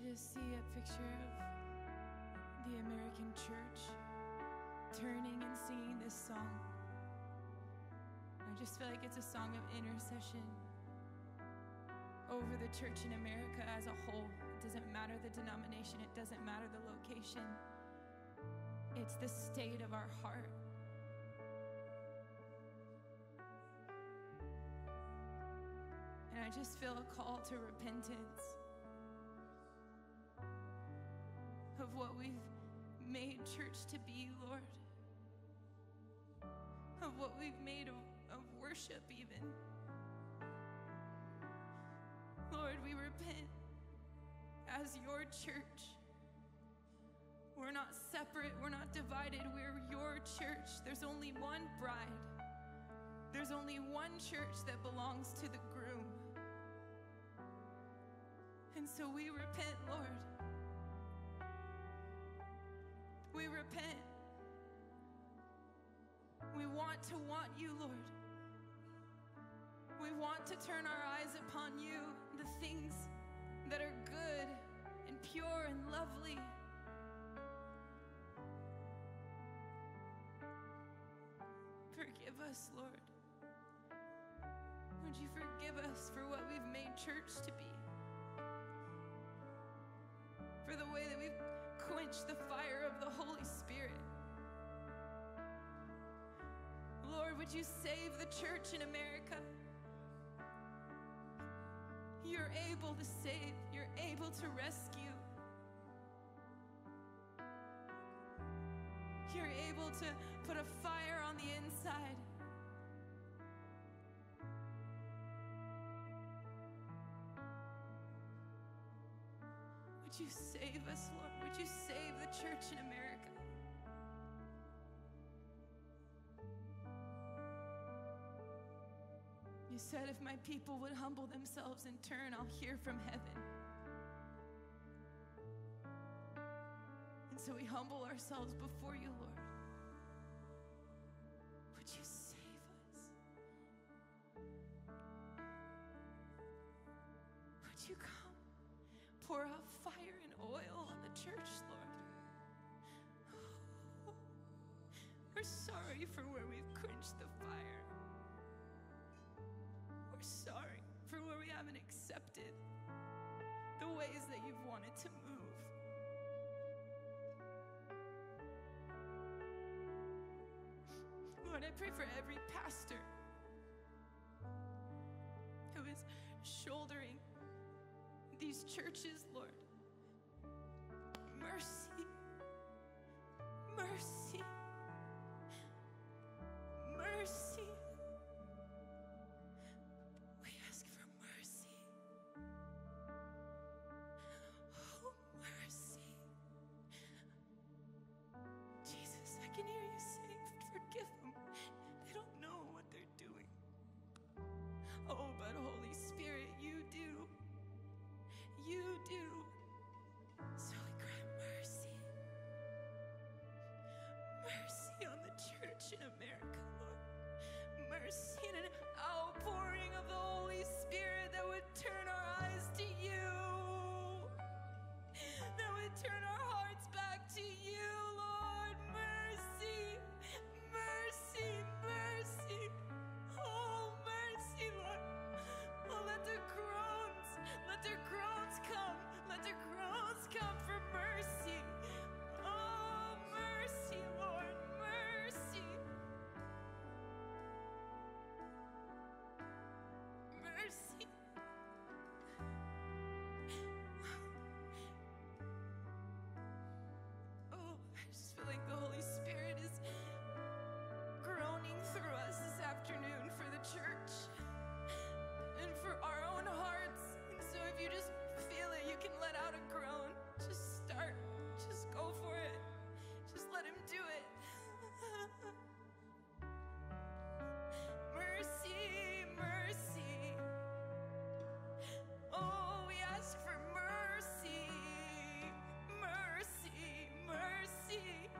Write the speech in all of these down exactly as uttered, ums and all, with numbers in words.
just see a picture of the American church turning and singing this song. I just feel like it's a song of intercession over the church in America as a whole. It doesn't matter the denomination, it doesn't matter the location. It's the state of our heart. And I just feel a call to repentance of what we've made church to be, Lord. Of what we've made of, of worship even. Lord, we repent as your church. We're not separate, we're not divided, we're your church. There's only one bride. There's only one church that belongs to the groom. And so we repent, Lord. We repent. We want to want you, Lord. We want to turn our eyes upon you, the things that are good and pure and lovely. Forgive us, Lord. Would you forgive us for what we've made church to be? For the way that we've quenched the fire of the Holy Spirit. Lord, would you save the church in America? You're able to save. You're able to rescue. You're able to put a fire on the inside. Would you save us, Lord? Would you save the church in America? You said if my people would humble themselves and turn, I'll hear from heaven. And so we humble ourselves before you, Lord. Would you save us? Would you come? Pour out fire and oil on the church, Lord. Oh, we're sorry for where we've quenched the fire. We're sorry for where we haven't accepted the ways that you've wanted to move. Lord, I pray for every pastor who is shouldering these churches, Lord. Mercy, mercy, mercy. We ask for mercy. Oh, mercy. Jesus, I can hear you saying, forgive them. They don't know what they're doing. Oh, but Holy Spirit, you do. You do. So we cry mercy. Mercy on the church in America, Lord. Mercy and an outpouring of the Holy Spirit that would turn our eyes to you. That would turn our hearts back to you, Lord. Mercy, mercy, mercy. Oh, mercy, Lord. Oh, let the groans, let their groans come. Let their groans come for mercy. Oh, mercy, Lord, mercy. Mercy. Oh, I just feel like the Holy Spirit is groaning through us this afternoon for the church and for our own hearts. And so if you just feel it, you can let out a groan. Just start. Just go for it. Just let him do it. Mercy, mercy. Oh, we ask for mercy. Mercy, mercy.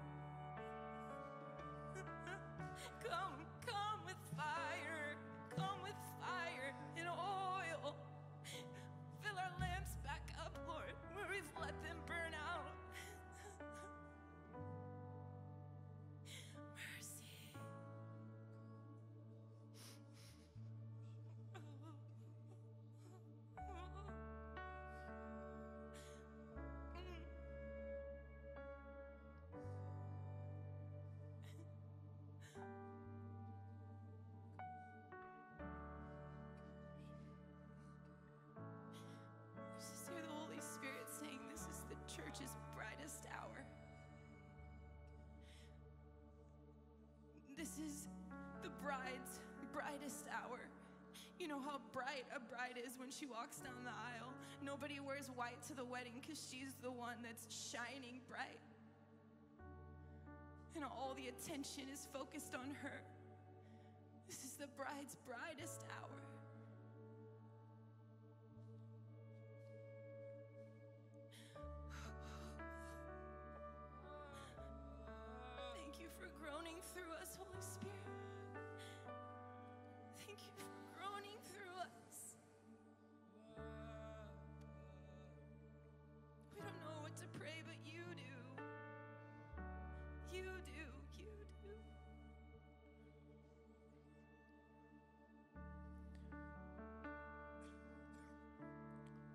Come, come with fire. Come with fire and oil. Fill our lamps back up, Lord. bride's brightest hour. You know how bright a bride is when she walks down the aisle. Nobody wears white to the wedding because she's the one that's shining bright. And all the attention is focused on her. This is the bride's brightest hour.